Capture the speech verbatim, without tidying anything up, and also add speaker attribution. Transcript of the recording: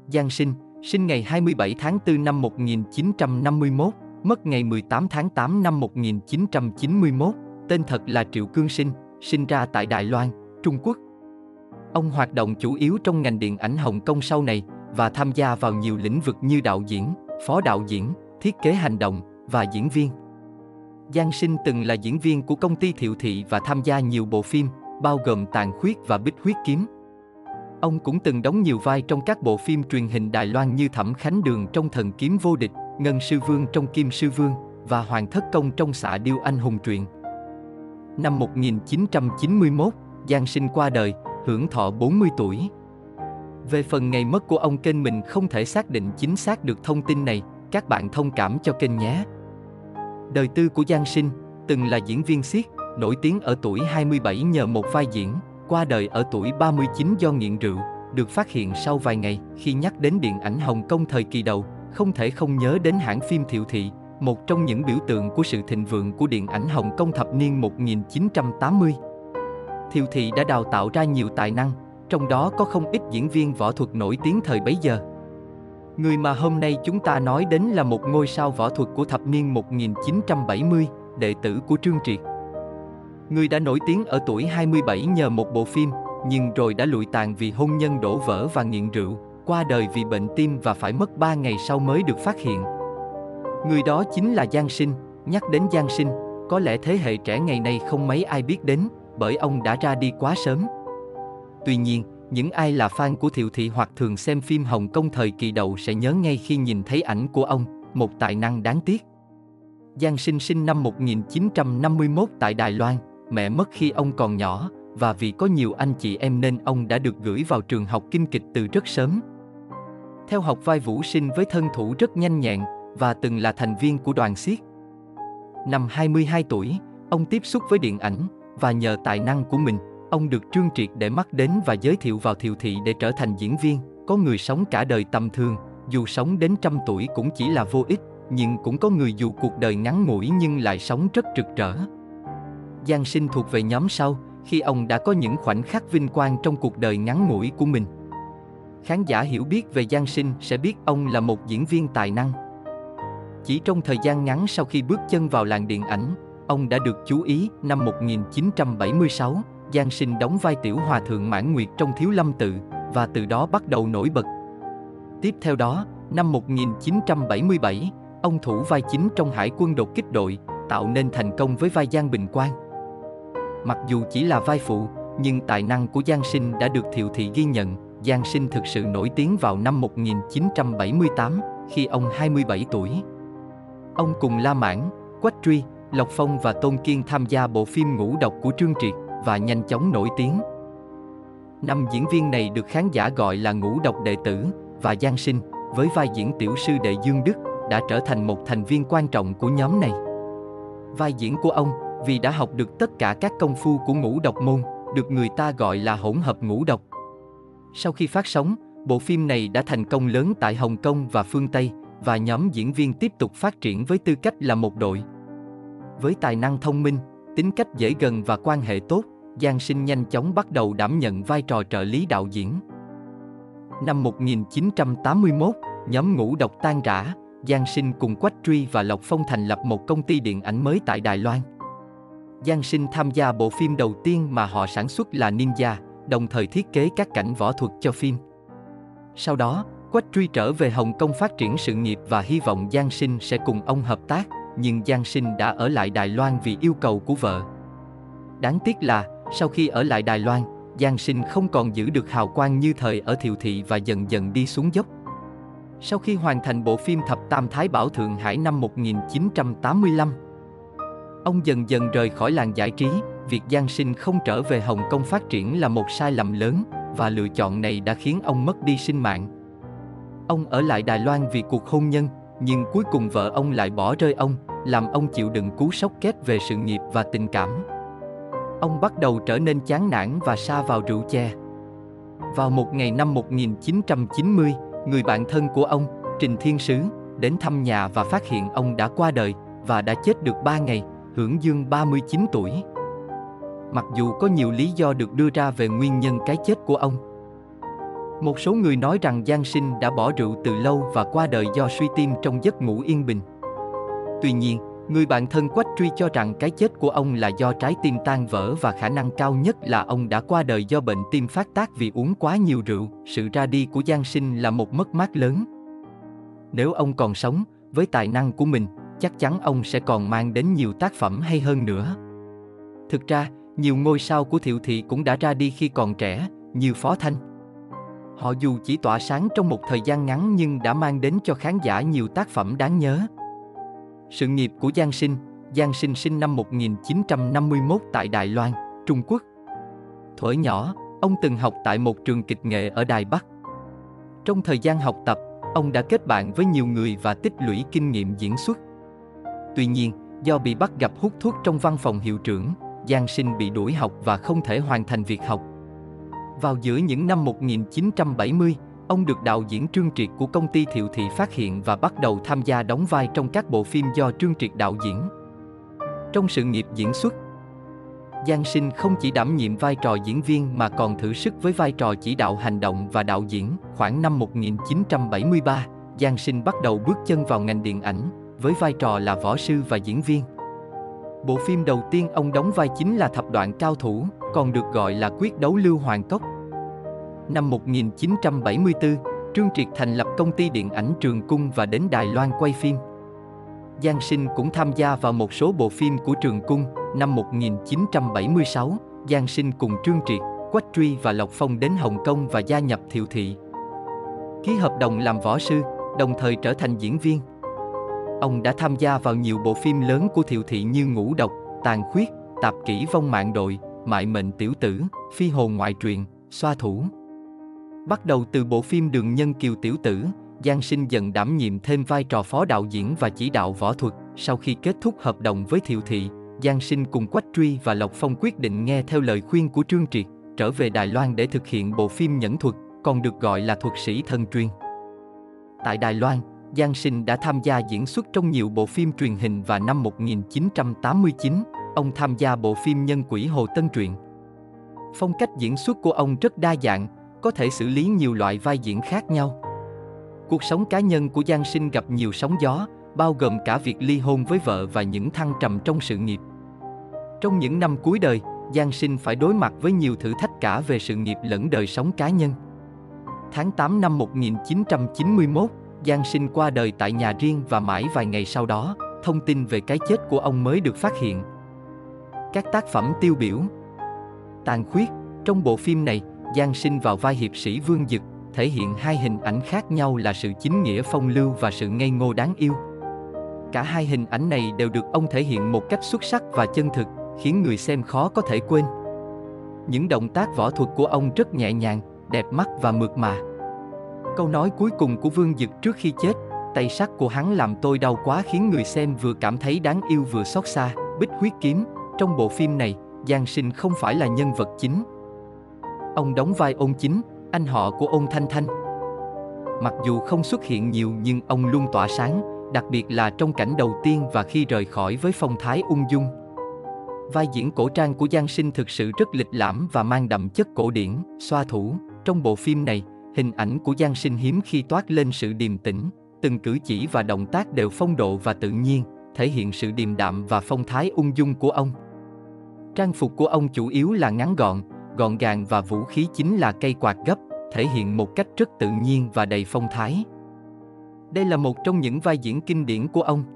Speaker 1: Giang Sinh, sinh ngày hai mươi bảy tháng tư năm một nghìn chín trăm năm mươi mốt, mất ngày mười tám tháng tám năm một nghìn chín trăm chín mươi mốt, tên thật là Triệu Cương Sinh, sinh ra tại Đài Loan, Trung Quốc. Ông hoạt động chủ yếu trong ngành điện ảnh Hồng Kông sau này và tham gia vào nhiều lĩnh vực như đạo diễn, phó đạo diễn, thiết kế hành động và diễn viên. Giang Sinh từng là diễn viên của công ty Thiệu Thị và tham gia nhiều bộ phim, bao gồm Tàn Khuyết và Bích Huyết Kiếm. Ông cũng từng đóng nhiều vai trong các bộ phim truyền hình Đài Loan như Thẩm Khánh Đường trong Thần Kiếm Vô Địch, Ngân Sư Vương trong Kim Sư Vương và Hoàng Thất Công trong Xạ Điêu Anh Hùng Truyện. Năm một nghìn chín trăm chín mươi mốt, Giang Sinh qua đời, hưởng thọ bốn mươi tuổi. Về phần ngày mất của ông, kênh mình không thể xác định chính xác được thông tin này, các bạn thông cảm cho kênh nhé. Đời tư của Giang Sinh, từng là diễn viên xiếc, nổi tiếng ở tuổi hai mươi bảy nhờ một vai diễn, qua đời ở tuổi ba mươi chín do nghiện rượu, được phát hiện sau vài ngày. Khi nhắc đến điện ảnh Hồng Kông thời kỳ đầu, không thể không nhớ đến hãng phim Thiệu Thị, một trong những biểu tượng của sự thịnh vượng của điện ảnh Hồng Kông thập niên một nghìn chín trăm tám mươi. Thiệu Thị đã đào tạo ra nhiều tài năng, trong đó có không ít diễn viên võ thuật nổi tiếng thời bấy giờ. Người mà hôm nay chúng ta nói đến là một ngôi sao võ thuật của thập niên một nghìn chín trăm bảy mươi, đệ tử của Trương Triệt. Người đã nổi tiếng ở tuổi hai mươi bảy nhờ một bộ phim, nhưng rồi đã lụi tàn vì hôn nhân đổ vỡ và nghiện rượu, qua đời vì bệnh tim và phải mất ba ngày sau mới được phát hiện. Người đó chính là Giang Sinh. Nhắc đến Giang Sinh, có lẽ thế hệ trẻ ngày nay không mấy ai biết đến, bởi ông đã ra đi quá sớm. Tuy nhiên, những ai là fan của Thiệu Thị hoặc thường xem phim Hồng Kông thời kỳ đầu sẽ nhớ ngay khi nhìn thấy ảnh của ông, một tài năng đáng tiếc. Giang Sinh sinh năm một nghìn chín trăm năm mươi mốt tại Đài Loan, mẹ mất khi ông còn nhỏ, và vì có nhiều anh chị em nên ông đã được gửi vào trường học kinh kịch từ rất sớm. Theo học vai vũ sinh với thân thủ rất nhanh nhẹn, và từng là thành viên của đoàn xiếc. Năm hai mươi hai tuổi, ông tiếp xúc với điện ảnh, và nhờ tài năng của mình, ông được Trương Triệt để mắt đến và giới thiệu vào Thiệu Thị để trở thành diễn viên. Có người sống cả đời tầm thường, dù sống đến trăm tuổi cũng chỉ là vô ích, nhưng cũng có người dù cuộc đời ngắn ngủi nhưng lại sống rất rực rỡ. Giang Sinh thuộc về nhóm sau, khi ông đã có những khoảnh khắc vinh quang trong cuộc đời ngắn ngủi của mình. Khán giả hiểu biết về Giang Sinh sẽ biết ông là một diễn viên tài năng. Chỉ trong thời gian ngắn sau khi bước chân vào làng điện ảnh, ông đã được chú ý. Năm một nghìn chín trăm bảy mươi sáu, Giang Sinh đóng vai Tiểu Hòa Thượng Mãn Nguyệt trong Thiếu Lâm Tự, và từ đó bắt đầu nổi bật. Tiếp theo đó, năm một nghìn chín trăm bảy mươi bảy, ông thủ vai chính trong Hải quân đột kích đội, tạo nên thành công với vai Giang Bình Quang. Mặc dù chỉ là vai phụ, nhưng tài năng của Giang Sinh đã được Thiệu Thị ghi nhận. Giang Sinh thực sự nổi tiếng vào năm một nghìn chín trăm bảy mươi tám, khi ông hai mươi bảy tuổi. Ông cùng La Mãn, Quách Truy, Lộc Phong và Tôn Kiên tham gia bộ phim Ngũ Độc của Trương Triệt, và nhanh chóng nổi tiếng. Năm diễn viên này được khán giả gọi là Ngũ Độc đệ tử, và Giang Sinh, với vai diễn tiểu sư đệ Dương Đức, đã trở thành một thành viên quan trọng của nhóm này. Vai diễn của ông, vì đã học được tất cả các công phu của Ngũ Độc môn, được người ta gọi là hỗn hợp ngũ độc. Sau khi phát sóng, bộ phim này đã thành công lớn tại Hồng Kông và phương Tây, và nhóm diễn viên tiếp tục phát triển với tư cách là một đội. Với tài năng thông minh, tính cách dễ gần và quan hệ tốt, Giang Sinh nhanh chóng bắt đầu đảm nhận vai trò trợ lý đạo diễn. Năm một nghìn chín trăm tám mươi mốt, nhóm Ngũ Độc tan rã, Giang Sinh cùng Quách Truy và Lộc Phong thành lập một công ty điện ảnh mới tại Đài Loan. Giang Sinh tham gia bộ phim đầu tiên mà họ sản xuất là Ninja, đồng thời thiết kế các cảnh võ thuật cho phim. Sau đó, Quách Truy trở về Hồng Kông phát triển sự nghiệp và hy vọng Giang Sinh sẽ cùng ông hợp tác, nhưng Giang Sinh đã ở lại Đài Loan vì yêu cầu của vợ. Đáng tiếc là, sau khi ở lại Đài Loan, Giang Sinh không còn giữ được hào quang như thời ở Thiệu Thị và dần dần đi xuống dốc. Sau khi hoàn thành bộ phim Thập Tam Thái Bảo Thượng Hải năm một nghìn chín trăm tám mươi lăm, ông dần dần rời khỏi làng giải trí. Việc Giang Sinh không trở về Hồng Kông phát triển là một sai lầm lớn, và lựa chọn này đã khiến ông mất đi sinh mạng. Ông ở lại Đài Loan vì cuộc hôn nhân, nhưng cuối cùng vợ ông lại bỏ rơi ông, làm ông chịu đựng cú sốc kép về sự nghiệp và tình cảm. Ông bắt đầu trở nên chán nản và sa vào rượu chè. Vào một ngày năm một nghìn chín trăm chín mươi, người bạn thân của ông, Trình Thiên Sứ, đến thăm nhà và phát hiện ông đã qua đời, và đã chết được ba ngày, hưởng dương ba mươi chín tuổi. Mặc dù có nhiều lý do được đưa ra về nguyên nhân cái chết của ông. Một số người nói rằng Giang Sinh đã bỏ rượu từ lâu và qua đời do suy tim trong giấc ngủ yên bình. Tuy nhiên, người bạn thân Quách Truy cho rằng cái chết của ông là do trái tim tan vỡ và khả năng cao nhất là ông đã qua đời do bệnh tim phát tác vì uống quá nhiều rượu. Sự ra đi của Giang Sinh là một mất mát lớn. Nếu ông còn sống, với tài năng của mình, chắc chắn ông sẽ còn mang đến nhiều tác phẩm hay hơn nữa. Thực ra, nhiều ngôi sao của Thiệu Thị cũng đã ra đi khi còn trẻ, như Phó Thanh. Họ dù chỉ tỏa sáng trong một thời gian ngắn nhưng đã mang đến cho khán giả nhiều tác phẩm đáng nhớ. Sự nghiệp của Giang Sinh. Giang Sinh sinh năm một nghìn chín trăm năm mươi mốt tại Đài Loan, Trung Quốc. Thuở nhỏ, ông từng học tại một trường kịch nghệ ở Đài Bắc. Trong thời gian học tập, ông đã kết bạn với nhiều người và tích lũy kinh nghiệm diễn xuất. Tuy nhiên, do bị bắt gặp hút thuốc trong văn phòng hiệu trưởng, Giang Sinh bị đuổi học và không thể hoàn thành việc học. Vào giữa những năm một nghìn chín trăm bảy mươi, ông được đạo diễn Trương Triệt của công ty Thiệu Thị phát hiện và bắt đầu tham gia đóng vai trong các bộ phim do Trương Triệt đạo diễn. Trong sự nghiệp diễn xuất, Giang Sinh không chỉ đảm nhiệm vai trò diễn viên mà còn thử sức với vai trò chỉ đạo hành động và đạo diễn. Khoảng năm một nghìn chín trăm bảy mươi ba, Giang Sinh bắt đầu bước chân vào ngành điện ảnh, với vai trò là võ sư và diễn viên. Bộ phim đầu tiên ông đóng vai chính là Thập Đoạn Cao Thủ, còn được gọi là Quyết Đấu Lưu Hoàng Cốc. Năm một nghìn chín trăm bảy mươi tư, Trương Triệt thành lập công ty điện ảnh Trường Cung và đến Đài Loan quay phim. Giang Sinh cũng tham gia vào một số bộ phim của Trường Cung. Năm một nghìn chín trăm bảy mươi sáu, Giang Sinh cùng Trương Triệt, Quách Truy và Lộc Phong đến Hồng Kông và gia nhập Thiệu Thị. Ký hợp đồng làm võ sư, đồng thời trở thành diễn viên. Ông đã tham gia vào nhiều bộ phim lớn của Thiệu Thị như Ngũ Độc, Tàn Khuyết, Tạp Kỹ Vong Mạng Đội, Mại Mệnh Tiểu Tử, Phi Hồn Ngoại Truyện, Xoa Thủ. Bắt đầu từ bộ phim Đường Nhân Kiều Tiểu Tử, Giang Sinh dần đảm nhiệm thêm vai trò phó đạo diễn và chỉ đạo võ thuật. Sau khi kết thúc hợp đồng với Thiệu Thị, Giang Sinh cùng Quách Truy và Lộc Phong quyết định nghe theo lời khuyên của Trương Triệt, trở về Đài Loan để thực hiện bộ phim Nhẫn Thuật, còn được gọi là Thuật Sĩ Thần Truyền. Tại Đài Loan, Giang Sinh đã tham gia diễn xuất trong nhiều bộ phim truyền hình và năm một nghìn chín trăm tám mươi chín, ông tham gia bộ phim Nhân Quỷ Hồ Tân Truyện. Phong cách diễn xuất của ông rất đa dạng, có thể xử lý nhiều loại vai diễn khác nhau. Cuộc sống cá nhân của Giang Sinh gặp nhiều sóng gió, bao gồm cả việc ly hôn với vợ và những thăng trầm trong sự nghiệp. Trong những năm cuối đời, Giang Sinh phải đối mặt với nhiều thử thách cả về sự nghiệp lẫn đời sống cá nhân. Tháng tám năm một nghìn chín trăm chín mươi mốt, Giang Sinh qua đời tại nhà riêng và mãi vài ngày sau đó, thông tin về cái chết của ông mới được phát hiện. Các tác phẩm tiêu biểu: Tàn Khuyết. Trong bộ phim này, Giang Sinh vào vai hiệp sĩ Vương Dực, thể hiện hai hình ảnh khác nhau là sự chính nghĩa phong lưu và sự ngây ngô đáng yêu. Cả hai hình ảnh này đều được ông thể hiện một cách xuất sắc và chân thực, khiến người xem khó có thể quên. Những động tác võ thuật của ông rất nhẹ nhàng, đẹp mắt và mượt mà. Câu nói cuối cùng của Vương Dực trước khi chết, tay sắt của hắn làm tôi đau quá, khiến người xem vừa cảm thấy đáng yêu vừa xót xa. Bích Huyết Kiếm. Trong bộ phim này, Giang Sinh không phải là nhân vật chính. Ông đóng vai Ôn Chính, anh họ của Ôn Thanh Thanh. Mặc dù không xuất hiện nhiều nhưng ông luôn tỏa sáng, đặc biệt là trong cảnh đầu tiên và khi rời khỏi với phong thái ung dung. Vai diễn cổ trang của Giang Sinh thực sự rất lịch lãm và mang đậm chất cổ điển. Xoa Thủ. Trong bộ phim này, hình ảnh của Giang Sinh hiếm khi toát lên sự điềm tĩnh, từng cử chỉ và động tác đều phong độ và tự nhiên, thể hiện sự điềm đạm và phong thái ung dung của ông. Trang phục của ông chủ yếu là ngắn gọn, gọn gàng và vũ khí chính là cây quạt gấp, thể hiện một cách rất tự nhiên và đầy phong thái. Đây là một trong những vai diễn kinh điển của ông.